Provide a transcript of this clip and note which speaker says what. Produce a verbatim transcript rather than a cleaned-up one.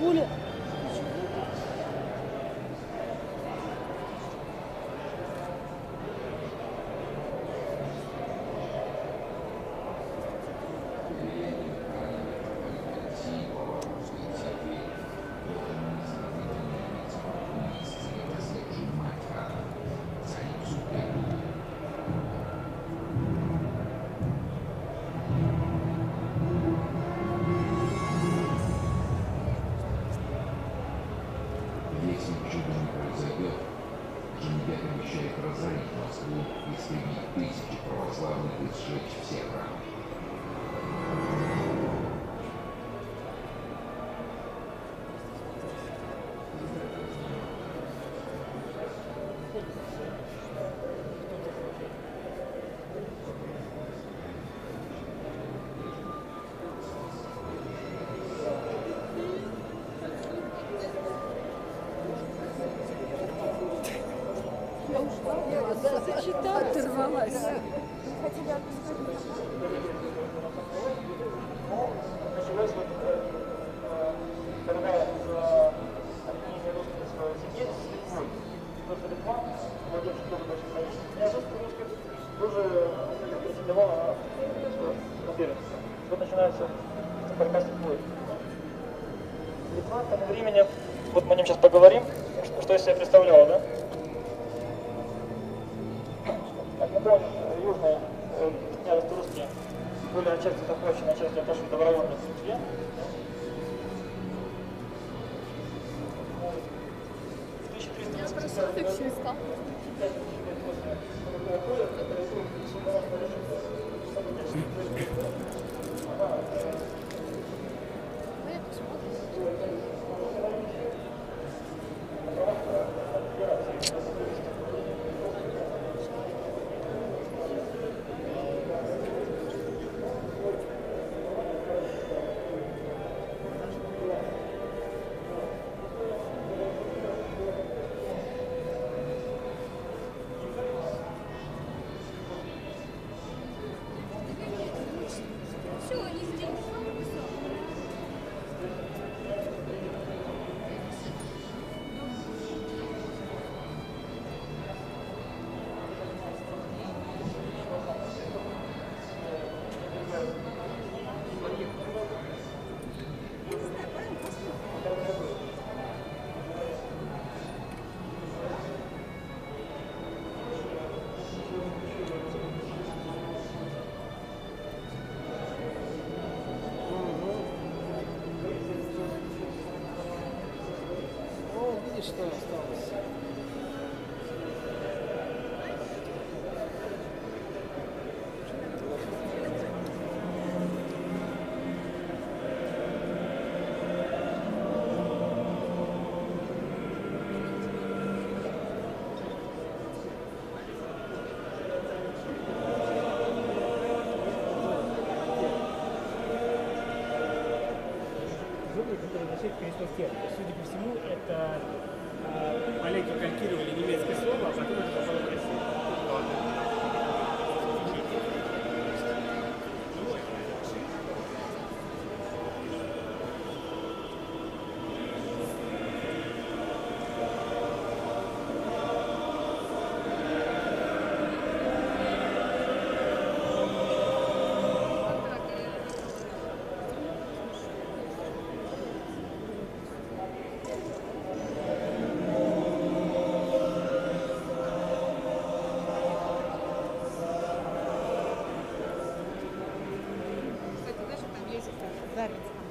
Speaker 1: Пуля.
Speaker 2: Если чудо не произойдет, Джанибек обещает разорить Москву, истребить тысячи православных и сжечь все храмы.
Speaker 1: Оторвалась.
Speaker 3: Началось вот, когда объединение русского земли с Литвой. Просто Литва, владевшая тоже большим количеством княжеств русских, тоже претендовала на первенство. Вот начинается борьба с Литвой. Литва к тому времени, вот мы о нем сейчас поговорим, что, что из себя представляла, да? Как мы помним, южные э, княжества русские были отчасти захвачены, отчасти отошли добровольно к Литве. В тысяча триста восемьдесят пятом
Speaker 1: Что осталось?
Speaker 4: Зубы, которые означают крестов термин. Судя по всему, это поляки калькировали немецкое слово, а потом это попало в Россию.
Speaker 5: Дарница.